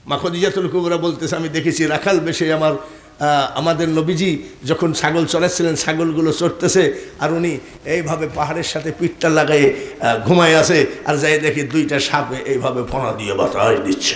মা খদিজাতুল কুবরা বলতেছে, আমি দেখেছি রাখাল বেশে আমাদের নবীজি যখন ছাগল চড়াচ্ছিলেন, ছাগলগুলো চড়তেছে আর উনি এইভাবে পাহাড়ের সাথে পিঠটা লাগাই ঘুমায় আছে, আর যাই দেখি দুইটা সাপে এইভাবে ফোনা দিয়ে বাতাস দিচ্ছে।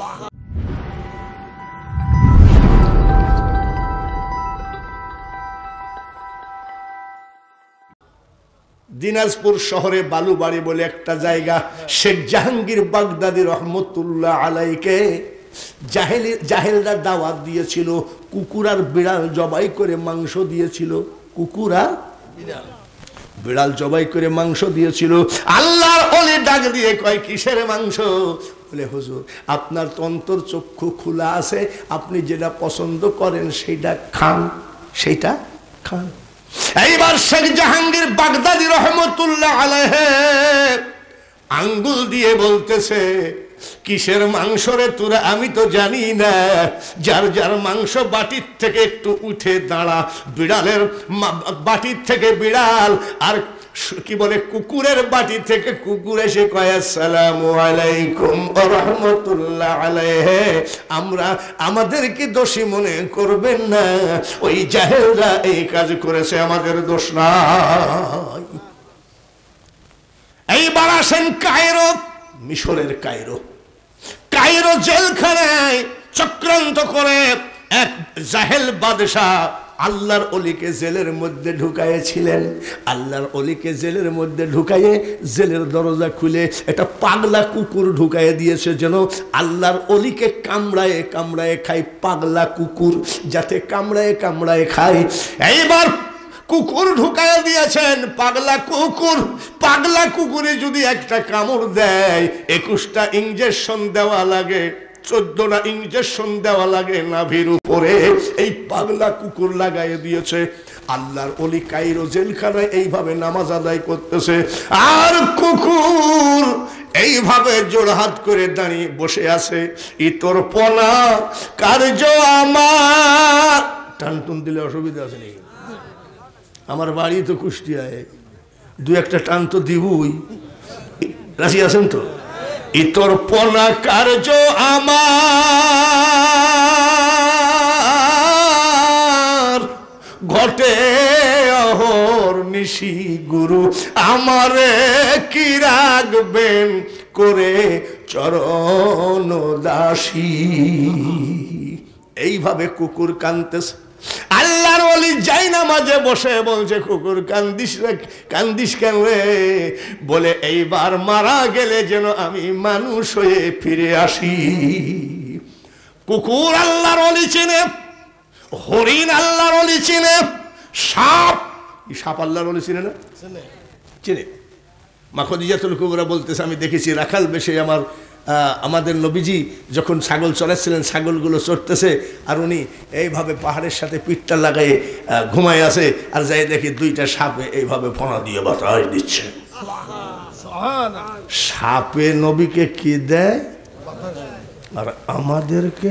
দিনাজপুর শহরে বালুবাড়ি বলে একটা জায়গা, শেখ জাহাঙ্গীর বাগদাদি রহমতুল্লাহ আলাইকে জাহেলরা দাওয়াত দিয়েছিল, কুকুর আর বিড়াল জবাই করে মাংস দিয়েছিল, কুকুর আর বিড়াল জবাই করে মাংস দিয়েছিল। আল্লাহর ওলি ডাক দিয়ে কয়, কিসের মাংস? বলে, হুজুর আপনার তো অন্তর চক্ষু খোলা আছে, আপনি যেটা পছন্দ করেন সেইটা খান, সেইটা খান। এইবার শেখ জাহাঙ্গীর বাগদাদি রহমতুল্লাহ আলাইহি আঙ্গুল দিয়ে বলতেছে, কিসের মাংস রে তোরা? আমি তো জানি না। যার যার মাংস বাটির থেকে একটু উঠে দাঁড়া, বিড়ালের বাটির থেকে বিড়াল, আর কি বলে কুকুরের বাটি থেকে কুকুর এসে কয় আসসালামু আলাইকুম ওয়া রাহমাতুল্লাহ আলাইহি। আমাদেরকে দোষী মনে করবেন না, ওই জাহেলরা এই কাজ করেছে, আমাদের দোষ নাই। এইবার আসেন কায়রো, মিশরের কায়রো জেলখানায় চক্রান্ত করে এক জাহেল বাদশা আল্লাহর অলিকে জেলের মধ্যে ঢুকাইছিলেন। আল্লাহর অলিকে জেলের মধ্যে ঢুকাইয়ে জেলের দরজা খুলে একটা পাগলা কুকুর ঢুকাইয়ে দিয়েছে, যেন আল্লাহর অলিকে কামড়ায় কামড়ায় খায়, পাগলা কুকুর যাতে কামড়ায় কামড়ায় খায়। এইবার কুকুর ঢুকাইয়া দিয়েছেন, পাগলা কুকুরে যদি একটা কামড় দেয় 21টা ইঞ্জেকশন দেওয়া লাগে, 14টা ইঞ্জেকশন দেওয়া লাগে নাভির উপরে। এই পাগলা কুকুর লাগাইয়া দিয়েছে। আল্লাহর ওলি কায়রো জেলখানায় এইভাবে নামাজ আদায় করতেছে, আর কুকুর এইভাবে জোড়হাত করে দাঁড়িয়ে বসে আছে। ইতর পনা কার্য আমার, টানটুন দিলে অসুবিধা আছে নাকি? আমার বাড়ি তো কুষ্টিয়ায়, দু একটা টান তো দিবই, রাজি আছেন তো? ইতর পনা কার্য আমার ঘটে অহর নিশি, গুরু আমারে কি রাখবেন করে চরণ দাসী। এইভাবে কুকুর কাঁদতেছে। আল্লাহর ওলি যাই না মাঝে বসে বলছে, কুকুর কান্দিস কেন রে? বলে, এইবার মারা গেলে যেন আমি মানুষ হয়ে ফিরে আসি। কুকুর আল্লাহর ওলি চিনে, হরিণ আল্লাহর ওলি চিনে, সাপ আল্লাহর ওলি চিনে না? চিনে। মা খদিজাতুল কুবরা বলতেছে, আমি দেখেছি রাখাল বেশে আমাদের নবীজি যখন ছাগল চড়াচ্ছিলেন, ছাগলগুলো চড়তেছে আর উনি এইভাবে পাহাড়ের সাথে পিঠটা লাগাই ঘুমায় আছে, আর যাই দেখি দুইটা সাপে এইভাবে ফোনা দিয়ে বাতাস দিচ্ছে। সাপে নবীকে কি দেয় আর আমাদেরকে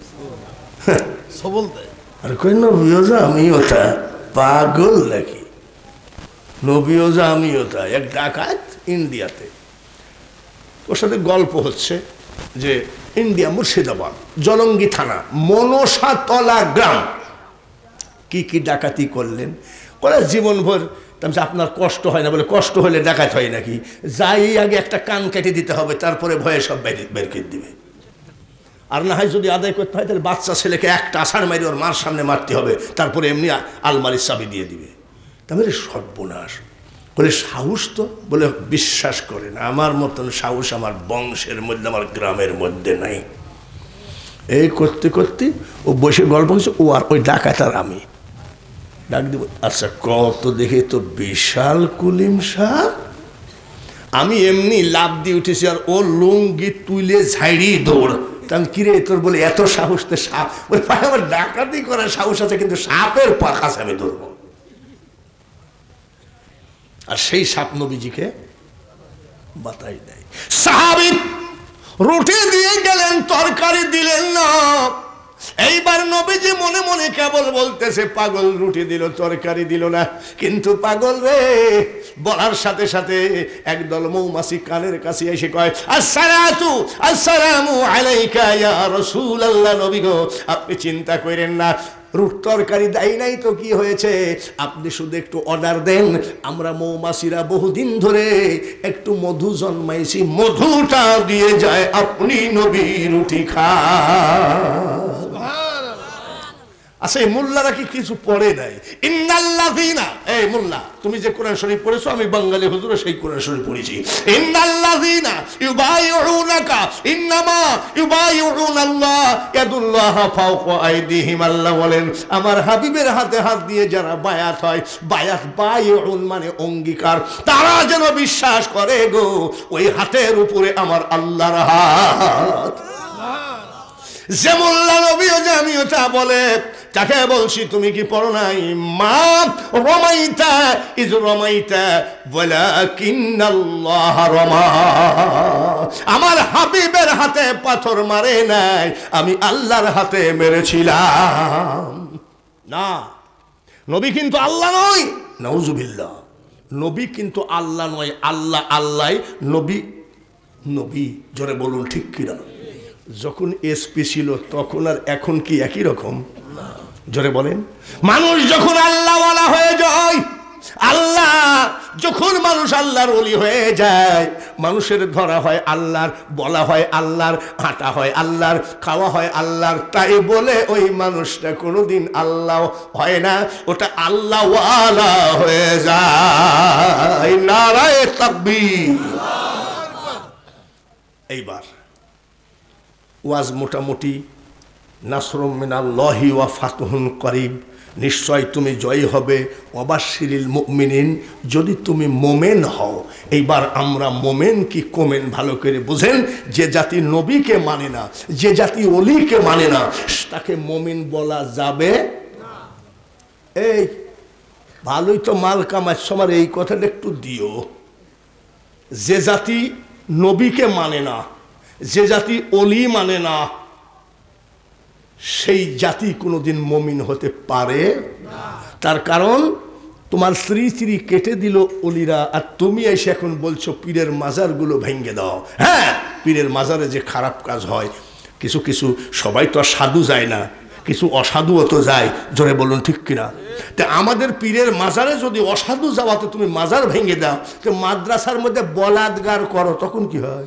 সবল দেয়। আর কই নবীও যা আমিও তা, পাগল নাকি? নবীও যা আমিও তা। এক ডাকাত ইন্ডিয়াতে, ওর সাথে গল্প হচ্ছে যে ইন্ডিয়া মুর্শিদাবাদ জলঙ্গি থানা মনসাতলা গ্রাম কি কি ডাকাতি করলেন, করে জীবনভর। আপনার কষ্ট হয় না? বলে, কষ্ট হলে ডাকাত হয় নাকি? যাই আগে একটা কান কেটে দিতে হবে, তারপরে ভয়ে সব বের করে দিবে। আর না হয় যদি আদায় করতে হয়, তাহলে বাচ্চা ছেলেকে একটা আষাঢ় মারি ওর মার সামনে মারতে হবে, তারপরে এমনি আলমারির চাবি দিয়ে দিবে। তারপরে সর্বনাশ। বলে, সাহস তো? বলে, বিশ্বাস করে না, আমার মতন সাহস আমার বংশের মধ্যে, আমার গ্রামের মধ্যে নাই। এই করতে করতে ও বসে গল্প করছে, ও আর ওই ডাকাত আর আমি ডাক দিব, আচ্ছা কত দেখে তো বিশাল কুলিম সাপ। আমি এমনি লাভ দিয়ে উঠেছি, আর ও লুঙ্গি তুলে ঝাড়ি দৌড়। তখন কিরে তোর বলে এত সাহস? তো সাপ বলে, আমার ডাকাতি করার সাহস আছে, কিন্তু সাপের কাছে আমি ধরবো। আর সেই সাপ নবীজিকে বাতাই দেয়। সাহাবী রুটি দিয়ে গেলেন, তরকারি দিলেন না। এইবার নবীজি মনে মনে কেবল বলতেছে, পাগল রুটি দিল তরকারি দিল না, কিন্তু পাগল রে বলার সাথে সাথে একদল মৌমাছি কানের কাছে এসে কয়, আসসালামু আলাইকা ইয়া রাসূলুল্লাহ, নবী গো আপনি চিন্তা করেন না, রুট তরকারি দেয় নাই তো কি হয়েছে, আপনি শুধু একটু অর্ডার দেন, আমরা মৌমাছিরা বহুদিন ধরে একটু মধু জন্মাইছি, মধুটা দিয়ে যায়, আপনি নবী রুটি খান। আচ্ছা এই মোল্লারা কি কিছু পড়ে নাই? ইন্নাল্লাযীনা, এই মোল্লা তুমি যে কোরআন শরীফ পড়েছো, আমি বাঙালি হুজুরে সেই কোরআন শরীফ পড়েছি। ইন্নাল্লাযীনা ইউবাইউনাকা ইন্নামা ইউবাইউনাল্লাহ ইয়াদুল্লাহ ফাওকা আইদিহিম, আল্লাহ বলেন আমার হাবিবের হাতে হাত দিয়ে যারা বায়াত হয়, বায়াত বাইউন মানে অঙ্গীকার, তারা যেন বিশ্বাস করে গো ওই হাতের উপরে আমার আল্লাহর হাত। যে মোল্লা নবীও যে আমিও তা বলে, তাকে বলছি তুমি কি পড়ো নাই, মা রমাইতা ইজ রমাইতা ওয়ালাকিন্নাল্লাহ রমা, আমার হাবিবের হাতে পাথর মারে নাই, আমি আল্লাহর হাতে মেরেছিলাম। না, নবী কিন্তু আল্লাহ নয়, নাউজুবিল্লাহ, নবী কিন্তু আল্লাহ নয়, আল্লাহ আল্লাহ, নবী নবী। জোরে বলুন ঠিক কিনা? যখন এসপি ছিল তখন আর এখন কি একই রকম? জোরে বলেন। মানুষ যখন আল্লাহওয়ালা হয়ে যায়, আল্লাহ যখন মানুষ আল্লাহর ওলি হয়ে যায়, মানুষের ধরা হয় আল্লাহর, বলা হয় আল্লাহর, হাঁটা হয় আল্লাহর, খাওয়া হয় আল্লাহর, তাই বলে ওই মানুষটা কোনোদিন আল্লাহ হয় না, ওটা আল্লাহওয়ালা হয়ে যায়। নারায়ে তাকবীর। এইবার ওয়াজ মোটামুটি, নাসরুম মিনাল্লাহি ওয়া ফাতহুন করিব, নিশ্চয় তুমি জয়ী হবে, ওয়াবাশশিরিল মুমিনিন, যদি তুমি মোমেন হও। এইবার আমরা মোমেন কি কোমেন ভালো করে বুঝেন। যে জাতি নবীকে মানে না, যে জাতি ওলিকে মানে না, তাকে মোমিন বলা যাবে না। এই ভালোই তো মাল কামাচ্ছ, আমার এই কথাটা একটু দিও। যে জাতি নবীকে মানে না, যে জাতি ওলি মানে না, সেই জাতি কোনোদিন মুমিন হতে পারে না। তার কারণ তোমার স্ত্রী স্ত্রী কেটে দিল ওলিরা, আর তুমি এসে এখন বলছো পীরের মাজারগুলো ভেঙে দাও। হ্যাঁ, পীরের মাজারে যে খারাপ কাজ হয়, কিছু কিছু, সবাই তো আর সাধু যায় না, কিছু অসাধুও তো যায়। জোরে বলুন ঠিক কিনা? তা আমাদের পীরের মাজারে যদি অসাধু যাওয়াতে তুমি মাজার ভেঙে দাও, তো মাদ্রাসার মধ্যে বলাৎকার করো, তখন কি হয়?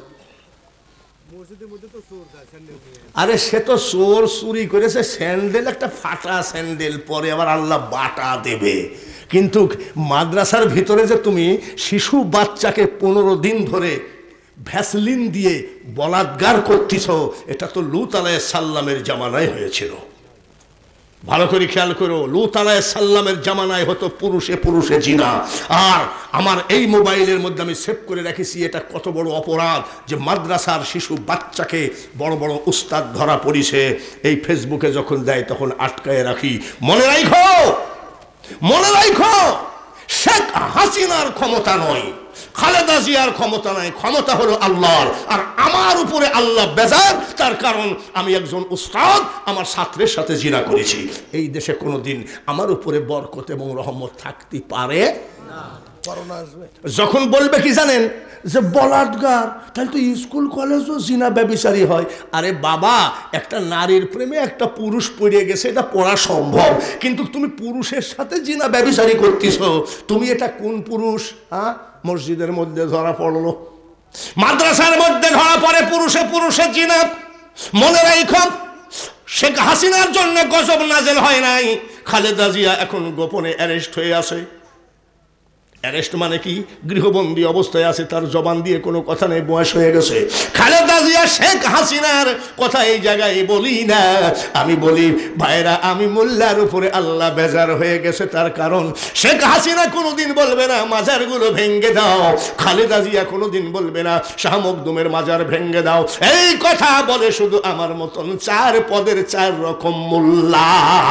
আরে সে তো চোর চুরি করেছে, স্যান্ডেল একটা ফাটা স্যান্ডেল পরে আবার আল্লাহ বাটা দেবে। কিন্তু মাদ্রাসার ভিতরে যে তুমি শিশু বাচ্চাকে 15 দিন ধরে ভ্যাসলিন দিয়ে বলাৎকার করতেছ, এটা তো লূত আলাইহিস সালামের জামানায় হয়েছিল। ভালো করে খেয়াল করো, লূত আলাইহিস সালামের জামানায় হতো পুরুষে পুরুষে জিনা। আর আমার এই মোবাইলের মধ্যে আমি সেভ করে রেখেছি, এটা কত বড় অপরাধ যে মাদ্রাসার শিশু বাচ্চাকে বড় বড় উস্তাদ ধরা পড়িছে, এই ফেসবুকে যখন দেয় তখন আটকায় রাখি। মনে রাখো, মনে রাখো, শেখ হাসিনার ক্ষমতা নয়, খালেদা জিয়ার ক্ষমতা নাই, ক্ষমতা হলো আল্লাহর। আর আমার উপরে আল্লাহ বেজার, তার কারণ আমি একজন উস্তাদ, আমার ছাত্রের সাথে জিনা করেছি। এই দেশে কোনোদিন আমার উপরে বরকত এবং রহমত থাকতে পারে না। যখন বলবে কি জানেন, যে বলাৎকার, তাহলে তো স্কুল কলেজও জিনা ব্যভিচারী হয়। আরে বাবা, একটা নারীর প্রেমে একটা পুরুষ পড়ে গেছে, এটা পড়া সম্ভব, কিন্তু তুমি পুরুষের সাথে জিনা ব্যভিচারী করতেছ, তুমি এটা কোন পুরুষ? হ্যাঁ, মসজিদের মধ্যে ধরা পড়লো, মাদ্রাসার মধ্যে ধরা পড়ে পুরুষে পুরুষে জিনা। মনে রাখো, শেখ হাসিনার জন্য গজব নাজেল হয় নাই, খালেদা জিয়া এখন গোপনে অ্যারেস্ট হয়ে আছে। অ্যারেস্ট মানে কি? গৃহবন্দী অবস্থায় আছে, তার জবান দিয়ে কোনো কথা নেই, বয়স হয়ে গেছে। খালেদা জিয়া শেখ হাসিনার কথা এই জায়গায় বলি না, আমি বলি ভাইরা, আমি মোল্লার উপরে আল্লাহ বেজার হয়ে গেছে, তার কারণ শেখ হাসিনা কোনোদিন বলবে না মাজারগুলো ভেঙ্গে দাও, খালেদা জিয়া কোনোদিন বলবে না শাহ মখদুমের মাজার ভেঙ্গে দাও। এই কথা বলে শুধু আমার মতন 4 পদের 4 রকম মোল্লা।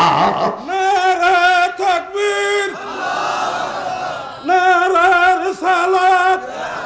নারে তাকবীর, নারে রিসালাত,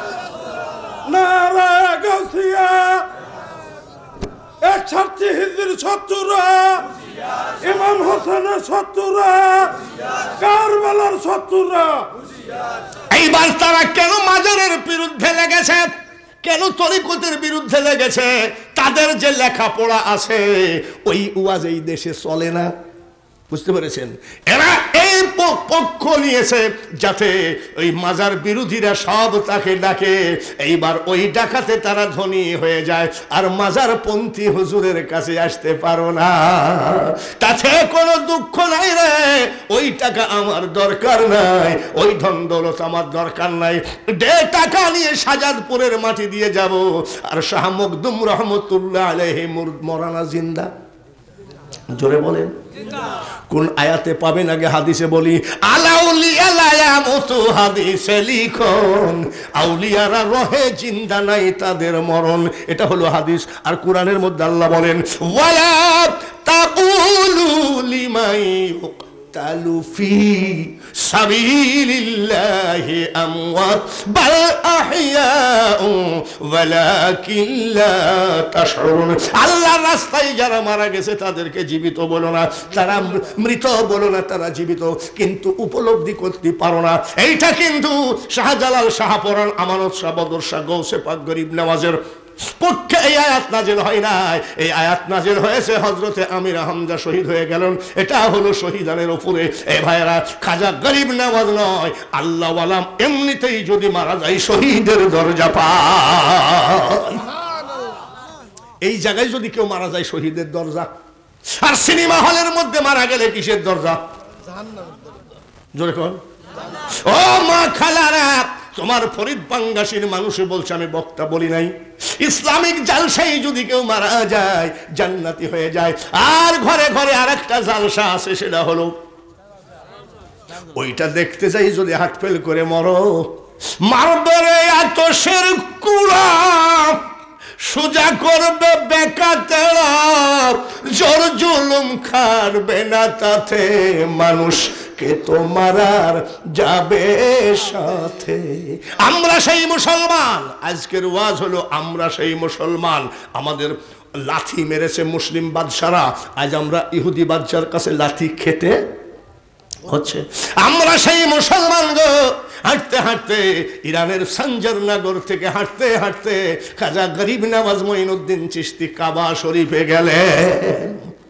নারে গাউসিয়া, 136 হিজরি 70 ইমাম হোসেনের শত্রুরা, কারবালার শত্রুরা। এইবার তারা কেন মাজারের বিরুদ্ধে লেগেছে, কেন তরিকতের বিরুদ্ধে লেগেছে? তাদের যে লেখাপড়া আছে ওই ওয়াজ এই দেশে চলে না, বুঝতে পেরেছেন? এরা এই পক্ষ নিয়েছে যাতে ওই মাজার বিরোধীরা সব তাকে ডাকে। এইবার ওই ডাকাতে তারা ধনী হয়ে যায়, আর মাজার পন্থী হুজুরের কাছে আসতে পারো না। তাতে কোনো দুঃখ নাই রে, ওই টাকা আমার দরকার নাই, ওই ধন দৌলত আমার দরকার নাই। টাকা নিয়ে সাজাদপুরের মাটি দিয়ে যাব, আর শাহ মখদুম রহমতুল্লাহ আলাইহি মরানা জিন্দা। জোরে বলেন কোন আয়াতে পাবেন? আগে হাদিসে বলি, আলাউলিয়া লায়ামুতু, হাদিসে লিখন আউলিয়ারা রহে, জিন্দা নাই তাদের মরণ। এটা হলো হাদিস। আর কোরআনের মধ্যে আল্লাহ বলেন, ওয়ালা তাকুলু লিমাই ইউকতালু ফি সাবিলিল্লাহি আমওয়াত বাল আহইয়াউ ওয়ালাকিন লা তাশউরুন। আল্লাহর রাস্তায় যারা মারা গেছে তাদেরকে জীবিত বলো না, তারা মৃত বলো না, তারা জীবিত, কিন্তু উপলব্ধি করতে পারো না। এইটা কিন্তু শাহজালাল, শাহপরান, আমানত শাহ, বদর শাহ, গৌসে পাক, গরিব নওয়াজের পক্ষে এই আয়াত নাজিল হয় নাই। এই আয়াত নাজিল হয়েছে হযরতে আমির হামজা শহীদ হয়ে গেলেন, এটা হলো শহীদানের উপরে। এই ভাইরা খাজা গরিব নওয়াজ নয়, আল্লাহ ওয়ালা এমনিতেই যদি মারা যায় শহীদের দরজা পায়। এই জায়গায় যদি কেউ মারা যায় শহীদের দরজা। আর সিনেমা হলের মধ্যে মারা গেলে কিসের দরজা? জোরে কোন? ও মা খালারা, তোমার ফরিদ বাঙ্গাসীর মানুষে বলছে, আমি বক্তা বলি নাই, ইসলামিক জালসায় যদি কেউ মারা যায় জান্নাতি হয়ে যায়। আর ঘরে ঘরে আরেকটা জালসা আছে, সেটা হলো ওইটা দেখতে যাই যদি হাট ফেল করে মরো, মারবে আতশের কুড়া, সোজা করবে বেকাতেরা, জোর জুলুম খাটবে না তাতে, মানুষকে তো মারার যাবে সাথে। আমরা সেই মুসলমান। আজকের ওয়াজ হলো আমরা সেই মুসলমান। আমাদের লাথি মেরেছে মুসলিম বাদশারা, আজ আমরা ইহুদি বাদশার কাছে লাথি খেতে হচ্ছে। আমরা সেই মুসলমান গো। হাঁটতে হাঁটতে ইরানের সঞ্জর নগর থেকে হাঁটতে হাঁটতে খাজা গরিব নওয়াজ মঈনুদ্দিন চিশতি কাবা শরীফে গেলেন।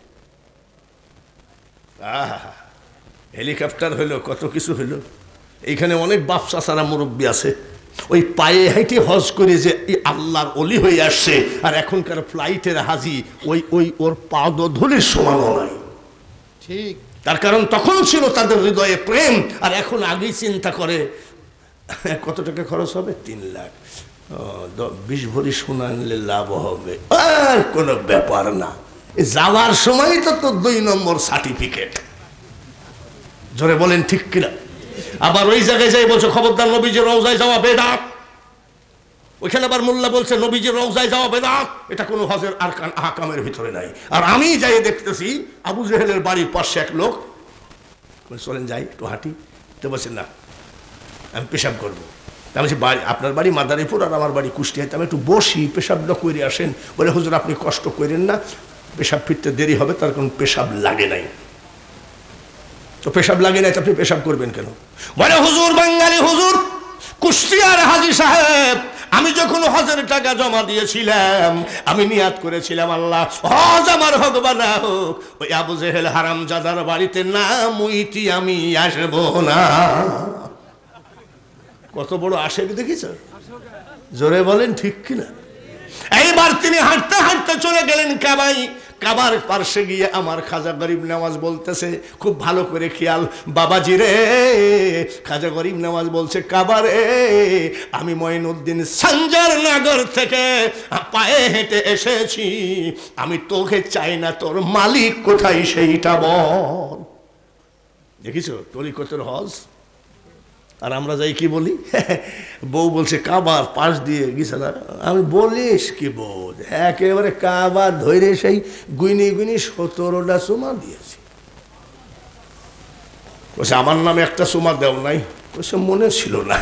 হেলিকপ্টার হইলো, কত কিছু হইলো। এইখানে অনেক বাপ চাচারা মুরব্বী আছে, ওই পায়ে হাইটে হজ করে যে আল্লাহর অলি হয়ে আসছে, আর এখনকার ফ্লাইটের হাজি ওই ওর পাদধূলির সমানও নাই। ঠিক, তার কারণ তখন ছিল তাদের হৃদয়ে প্রেম, আর এখন আগেই চিন্তা করে কত টাকা খরচ হবে, 3 লাখ, 20 ভরি সোনা আনলে লাভ হবে, আর কোনো ব্যাপার না। যাওয়ার সময় তো 2 নম্বর সার্টিফিকেট। জোরে বলেন ঠিক কিনা? আবার ওই জায়গায় যাই বলছে, খবরদার নবীজির রওজায় যাওয়া বেদাত। ওইখানে আবার মোল্লা বলছে নবীজির রওজায় যাওয়া বেদাত, এটা কোনো হজের আরকান আহকামের ভিতরে নাই। আর আমি যাই দেখতেছি আবু জেহেলের বাড়ির পাশে এক লোক, চলেন যাই একটু হাঁটি, তো বলছেন না আমি পেশাব করবো। আমি বলছি বাড়ি, আপনার বাড়ি মাদারীপুর আর আমার বাড়ি কুষ্টিয়াতে, আমি একটু বসি, পেশাবটা করে আসেন। বলে হুজুর আপনি কষ্ট করেন না, পেশাব ফিরতে দেরি হবে, তার কোনো পেশাব লাগে নাই। তো পেশাব লাগে নাই তো আপনি পেশাব করবেন কেন? বলে হুজুর, বাঙালি হুজুর, কুষ্টিয়ার হাজী সাহেব, আমি যখন হজের টাকা জমা দিয়েছিলাম আমি নিয়াত করেছিলাম আল্লাহ হজ আমার হোক বা না হোক, ওই আবু জেহেল হারামজাদার বাড়িতে না মুইতি আমি আসব না। কত বড় আশেক দেখিস? জোরে বলেন ঠিক কিনা? এইবার তিনি হাঁটতে হাঁটতে চলে গেলেন কাবাই। কাবার পার্শ্বে গিয়ে আমার খাজা গরিব নওয়াজ বলতেছে, খুব ভালো করে খেয়াল বাবাজি রে, খাজা গরিব নওয়াজ বলছে, কাবারে আমি মঈনুদ্দিন সঞ্জর নগর থেকে পায়ে হেঁটে এসেছি, আমি তোকে চাই না, তোর মালিক কোথায় সেইটা বল। দেখিছো তরিকতের হজ? আর আমরা যাই কি বলি, বউ বলছে কাবার পাশ দিয়ে গেছে না, আমি বলিস কি বোধ, একেবারে কাবার ধরে সেই গুইনি 17টা চুমা দিয়েছি। বলছে আমার নামে একটা চুমা দেও নাই? বলছে মনে ছিল না।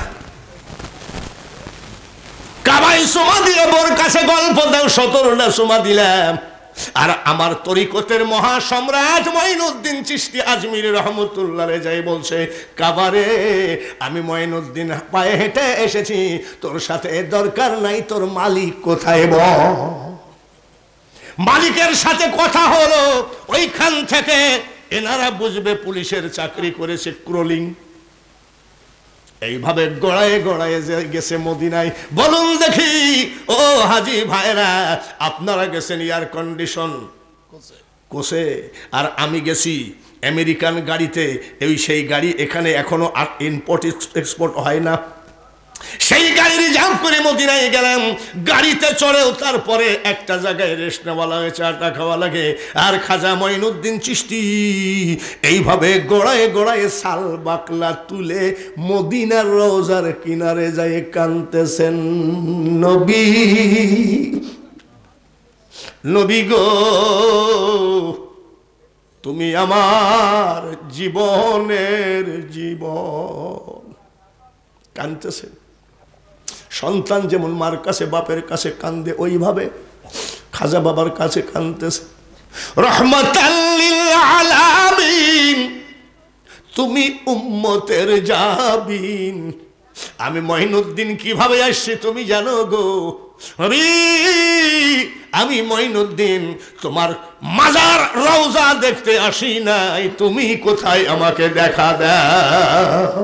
কাবাই চুমা দিয়ে বোর কাছে গল্প দাও, 17টা চুমা দিলাম। আর আমার তরিকতের মহাসম্রাট মঈনুদ্দিন চিশতি আজমিরি রহমতুল্লাহ যাই বলছে, কাবারে আমি মঈনুদ্দিন পায়ে হেঁটে এসেছি, তোর সাথে দরকার নাই, তোর মালিক কোথায় বল। মালিকের সাথে কথা হলো, ওইখান থেকে এনারা বুঝবে পুলিশের চাকরি করেছে ক্রোলিং। এইভাবে গড়ায় গড়ায় গেছে মদিনায়। বলুন দেখি ও হাজি ভাইরা, আপনারা গেছেন এয়ার কন্ডিশন কোসে, আর আমি গেছি আমেরিকান গাড়িতে। সেই গাড়ি এখানে এখনো ইম্পোর্ট এক্সপোর্ট হয় না। সেই গাড়ি রিজার্ভ করে মদিনায় গেলাম। গাড়িতে চড়েও তারপরে একটা জায়গায় রেস্ট নেওয়া লাগে, চাটা খাওয়া লাগে। আর খাজা মঈনুদ্দিন চিশতি এইভাবে গোড়ায় গোড়ায় সাল বাকলা তুলে মদিনার রওজার কিনারে যায় কাঁদতেছেন, নবী নবী গো, তুমি আমার জীবনের জীবন। কাঁদতেছেন। সন্তান যেমন মার কাছে বাপের কাছে কান্দে, ওইভাবে খাজা বাবার কাছে কান্দতেছে। রহমাতাল লিল আলামিন, তুমি উম্মতের জাবিন। আমি মঈনুদ্দিন কিভাবে আসছি তুমি জানো গো? আমি মঈনুদ্দিন তোমার মাজার রওজা দেখতে আসি নাই, তুমি কোথায় আমাকে দেখা দাও।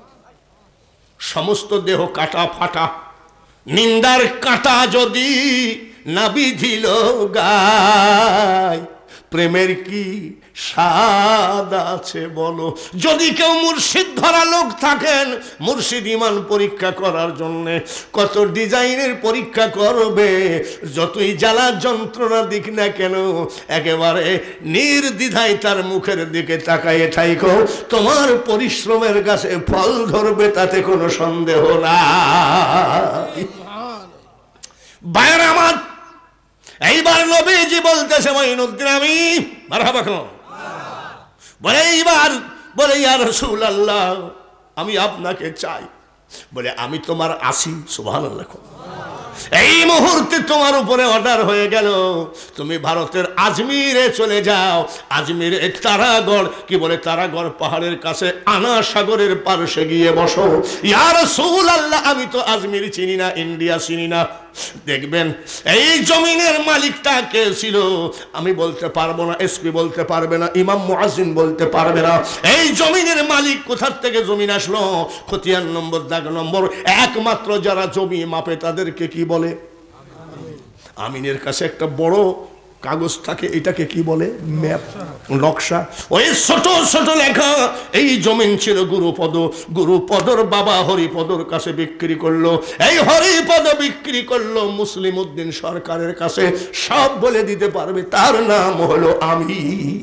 সমস্ত দেহ কাটা ফাটা, নিন্দার কাঁটা যদি না বিধিল গায়, প্রেমের কি স্বাদ আছে বলো। যদি কেউ মুর্শিদ ধরা লোক থাকেন, মুর্শিদ ইমান পরীক্ষা করার জন্য কত ডিজাইনের পরীক্ষা করবে। যতই জ্বালা যন্ত্রণা দিক না কেন, একেবারে নির্দ্বিধায় তার মুখের দিকে তাকায় ঠাইকো, তোমার পরিশ্রমের কাছে ফল ধরবে, তাতে কোনো সন্দেহ নাই। ভাইয়েরা আমার, এইবার নবীজি বলতেছে মঈনুদ্দিন আমি মারহাবা খাও। বলে এইবার বলে ইয়া রাসূলুল্লাহ, আমি আপনাকে চাই। বলে আমি তোমার আসি। সুবহানাল্লাহ। এই মুহূর্তে তোমার উপরে অর্ডার হয়ে গেল, তুমি ভারতের আজমিরে চলে যাও। আজমিরে তারাগড়, কি বলে তারাগড় পাহাড়ের কাছে আনা সাগরের পাশে গিয়ে বসো। ইয়া রাসূলুল্লাহ, আমি তো আজমির চিনি না, ইন্ডিয়া চিনি না। দেখবেন এই জমিনের মালিকটা কে ছিল আমি বলতে পারবো না, এসপি বলতে পারবে না, ইমাম মুয়াজ্জিন বলতে পারবে না। এই জমিনের মালিক কোথার থেকে জমিন আসলো, খতিয়ান নম্বর, দাগ নম্বর, একমাত্র যারা জমি মাপে তাদেরকে কি বলে? আমিনের কাছে একটা বড় কাগজ থাকে, এটাকে কি বলে? ম্যাপ, নকশা। ওই ছোট ছোট লেখা, এই জমিন ছিল গুরুপদ। গুরুপদর বাবা হরিপদর কাছে বিক্রি করলো। এই হরিপদ বিক্রি করলো মুসলিম উদ্দিন সরকারের কাছে। সব বলে দিতে পারবে, তার নাম হলো আমি।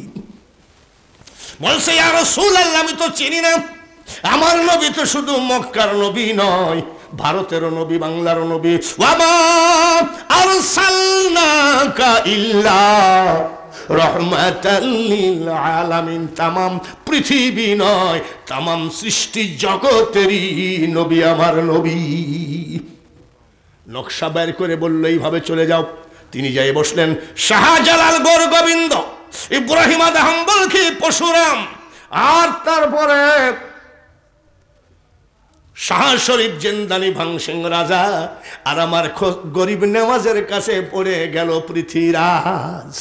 বলছে ইয়া রাসূলুল্লাহ, আমি তো চিনি না। আমার নবী তো শুধু মক্কার নবী নয়, ভারতেরও নবী, বাংলারও নবী। ওয়ামা আরসালনাকা ইল্লা রাহমাতাল লিল আলামিন। তামাম পৃথিবী নয়, তামাম সৃষ্টি জগতেরই নবী আমার নবী। নকশা বের করে বলল এইভাবে চলে যাও। তিনি যাই বসলেন। শাহজালাল, গৌর গোবিন্দ, ইব্রাহিম আদম, বলখি, পরশুরাম, আর তারপরে শাহ শরীফ, জিন্দানি, ভাংসিং রাজা, আর আমার গরিব নেওয়াজের কাছে পড়ে গেল পৃথ্বীরাজ।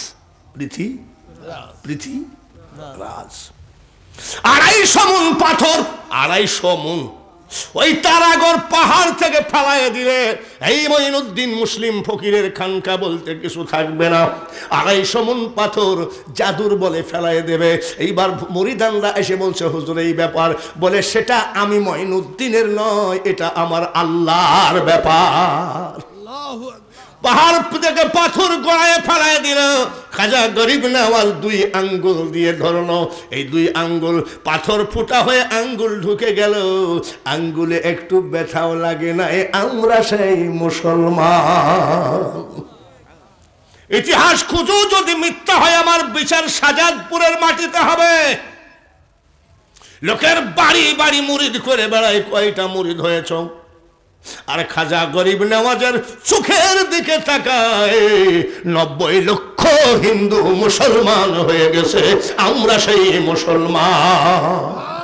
পৃথ্বীরাজ 250 মণ পাথর, 250 মণ ওই তারাগড় পাহাড় থেকে ফেলায় দিলে এই মঈনুদ্দিন মুসলিম ফকিরের খানকা বলতে কিছু থাকবে না। 250 মণ পাথর জাদুর বলে ফেলায় দেবে। এইবার মুরিদানরা এসে বলছে, হুজুর এই ব্যাপার। বলে সেটা আমি মঈনুদ্দিনের নয়, এটা আমার আল্লাহর ব্যাপার। পাহাড় থেকে পাথর গড়ায় ফেলায় দিল। খাজা গরিব নওয়াজ 2 আঙ্গুল দিয়ে ধরলো। এই 2 আঙ্গুল পাথর ফুটা হয়ে আঙ্গুল ঢুকে গেল। আঙ্গুলে একটু ব্যথাও লাগে না। আমরা সেই মুসলমান। ইতিহাস খুঁজো, যদি মিথ্যা হয় আমার বিচার শাহজাদপুরের মাটিতে হবে। লোকের বাড়ি বাড়ি মুরিদ করে বেড়ায়, কয়টা মুরিদ হয়েছ? আর খাজা গরিব নওয়াজের চোখের দিকে তাকায় 90 লক্ষ হিন্দু মুসলমান হয়ে গেছে, আমরা সেই মুসলমান।